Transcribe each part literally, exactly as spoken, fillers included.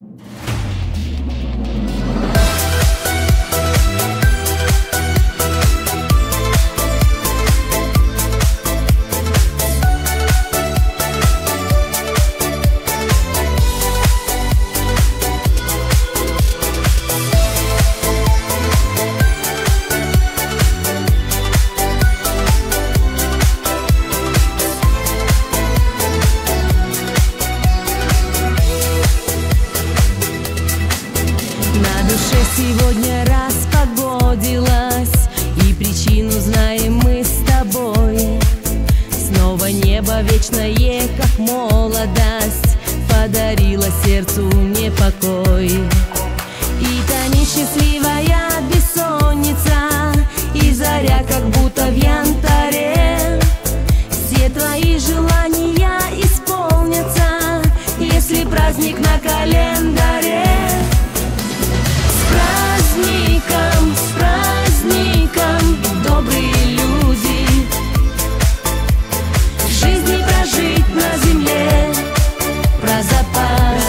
Сегодня распогодилась, и причину знаем мы с тобой. Снова небо вечное, как молодость, подарила сердцу непокой. И тонет счастливая бессонница, и заря как будто в янтаре. Все твои желания исполнятся, если праздник на календаре. С праздником, с праздником, добрые люди, жизни прожить на земле про запас.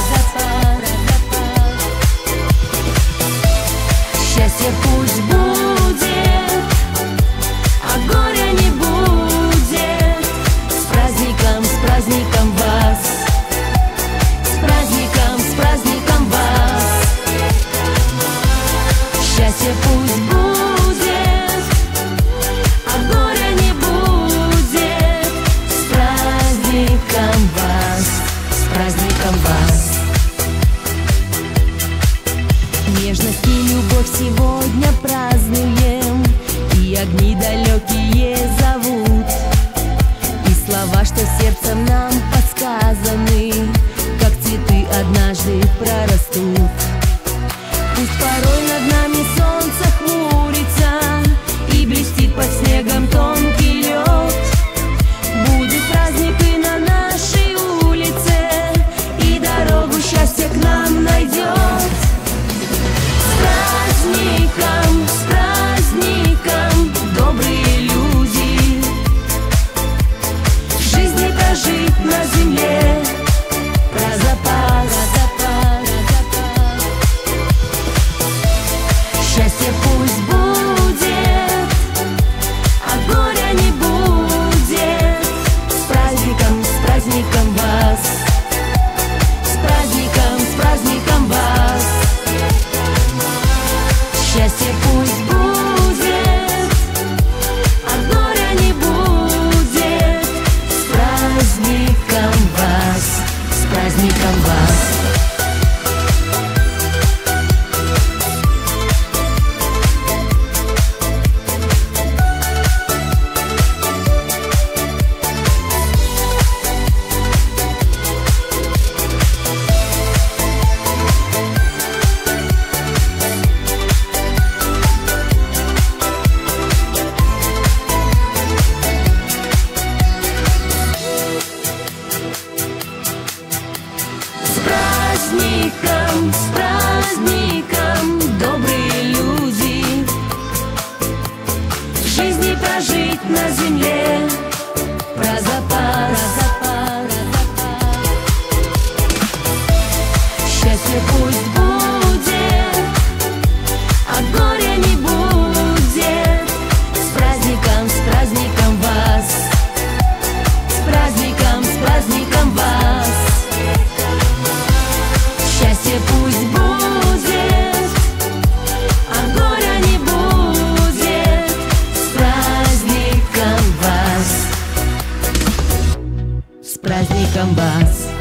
Счастье пусть будет, а горя не будет. С праздником, с праздником вас, с праздником, с праздником вас. Счастье пусть будет, а горя не будет. С праздником вас, с праздником вас. Нежность и любовь сегодня празднуем, и огни далекие зовут, и слова, что сердцем нам подсказаны, как цветы однажды прорастут. Пусть порой над нами солнце хмурится, и блестит под снегом тонкий лед. Будет праздник и на нашей улице, и дорогу счастья к нам найдет. С праздником, с праздником, добрые люди, жизни прожить на земле про запас. Счастье пусть будет, а горя не будет. С праздником, с праздником вас, с праздником, с праздником вас. Счастье пусть будет, а горя не будет. С праздником вас, с праздником вас. С праздником, добрые люди, жизни прожить на земле про запас. Счастье пусть будет, а горя не будет. С праздником, с праздником вас, с праздником, с праздником вас. Счастье пусть будет, а горя не будет. С праздником вас, с праздником вас.